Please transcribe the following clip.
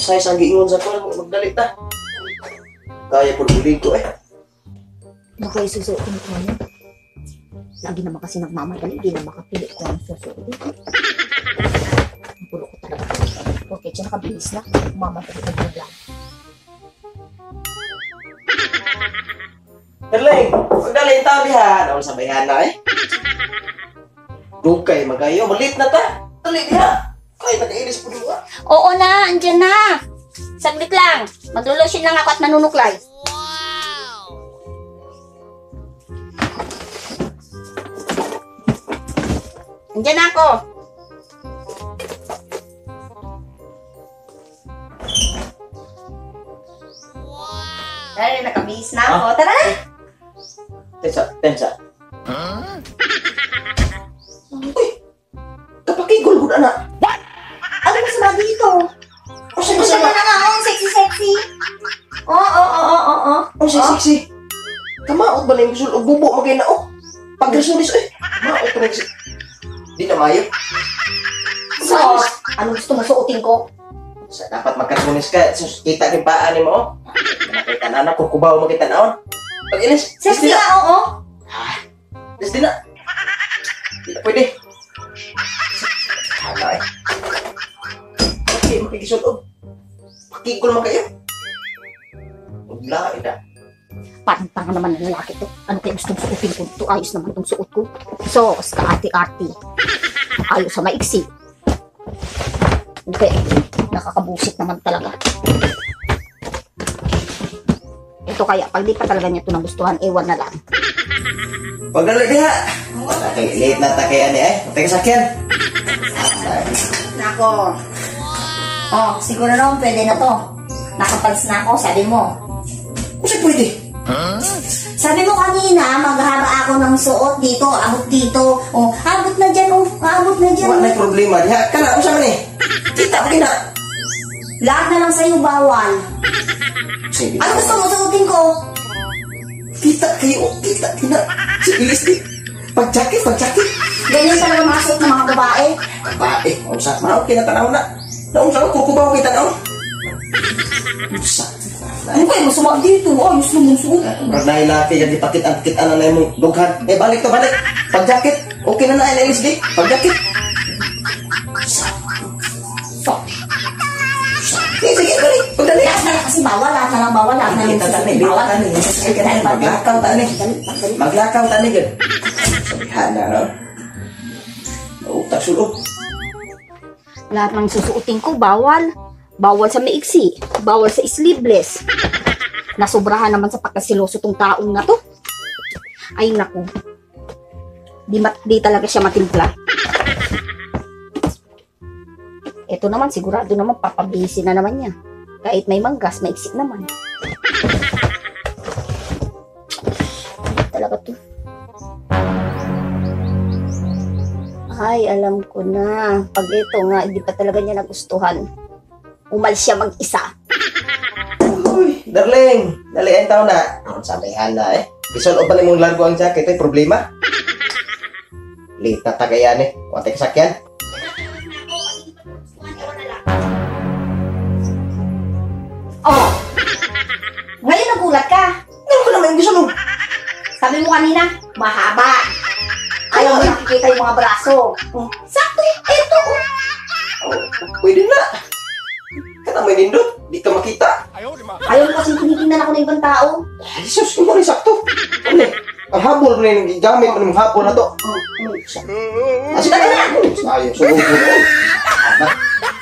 exercise ang giingon sa ko, magdali ta. Kaya po bulig ko eh. Baka isusuot ko nito ngayon. Lagi naman kasi nagmamadali, di na makapili ko ang susuot. Ang pulo ko talaga. Okay, siya nakabilis na. Mamadali ko yung lang. Darling, magdali tayo diha. Naon sa bayan na eh. Dugay magayo, malit na ta. Dali diha. Kaya nag-iinis po diba? Oo na, andyan na. Saglit lang. Maglulusyon lang ako at manunuklay. Andyan na ako. Ay, nakabihis na ako. Tara na. Tensa. Uy! Kapakigol ko na. What? Ano ba sa dito? O siya Gusto mo na nga ako, sexy. Oo. O sexy. Kamaot ba na yung gusul o bubo magay na o? Pag-resulis eh. Kamaot ko na yung di na mayo. So, ano gusto mo suotin ko? Sa dapat magkasunis ka. Sus, kita yung paan mo o. Nakita na na, kukubaw mo kita naon. Pag-inis. Sexy nga, oo. Di na. Di na pwede. Hala eh. Okay, makikisulog. Pakigol mo kayo. Lain na. Parang tanga naman ng lalaki to. Ano kayo gustong suotin ko? Ito ayos naman itong suot ko. So, ka ate-ate. Ayos sa maiksi. Okay, nakakabusit naman talaga. Ito kaya, pag di pa talaga niya ito nagustuhan, ewan na lang. Pagdali diha. Late na takay ani eh. Takay sakyan. Nako. Oh, siguro naman pwede na to. Nakapals na ako, sabi mo. Kasi pwede. Sabi mo kanina, maghaba ako ng suot dito, abot dito. Oh, abot na dyan, abot na dyan. Wala may problema diha. Kana usa man eh. Kita mo kina. Lahat na lang sa'yo bawal. Sige. Ano gusto mo suotin ko? Kita kayo, kita kina. Sige, sige. Pag-jacket. Ganyan talaga mga suot ng mga babae. Bae, usa man okay na tanaw na. Naong sa kukubaw kita naon. Usa. Ano kayo masama dito? Ayos naman suot. Dahil laki yung dipakit-akit na mo dughan. Eh, balik. Pag-jacket. Okay na na, LSD. Pag-jacket. Sige, balik. Pagdali. Lahat na lang kasi bawal, lahat na lang bawal, lahat na lang Kita tani, bawal. Maglakaw tani gud. Sabihan na, no? Utak sulok. Lahat ng susuotin ko, bawal. Bawal sa maiksi. Bawal sa sleeveless. Nasobrahan naman sa pagkasiloso tong taong na to. Ay, naku. Di talaga siya matimpla. Ito naman, sigurado naman, papabisi na naman niya. Kahit may manggas, maiksi naman. Talaga to. Ay, alam ko na. Pag ito nga, hindi pa talaga niya nagustuhan. Umalis siya mag-isa. Uy, darling. Dalian tao na. Sabihan na eh. Isol o ba mong largo ang jacket? Ay, problema. Late na tagayan eh. Wate kasakyan. Oh! Ngayon nagulat ka. Ano ko naman yung gusto mo? Sabi mo kanina, mahaba. Ayaw mo nakikita yung mga braso. Sakto, ito. Pwede na. Kana may nindot. Di ka makita. Ayaw mo kasi tinitingnan ako ng ibang tao. Ay, sus, yung mga sakto. Ano? Ang habol na yung gamit mo ng hapon na to. Asik na na. Sayang, sulong ko.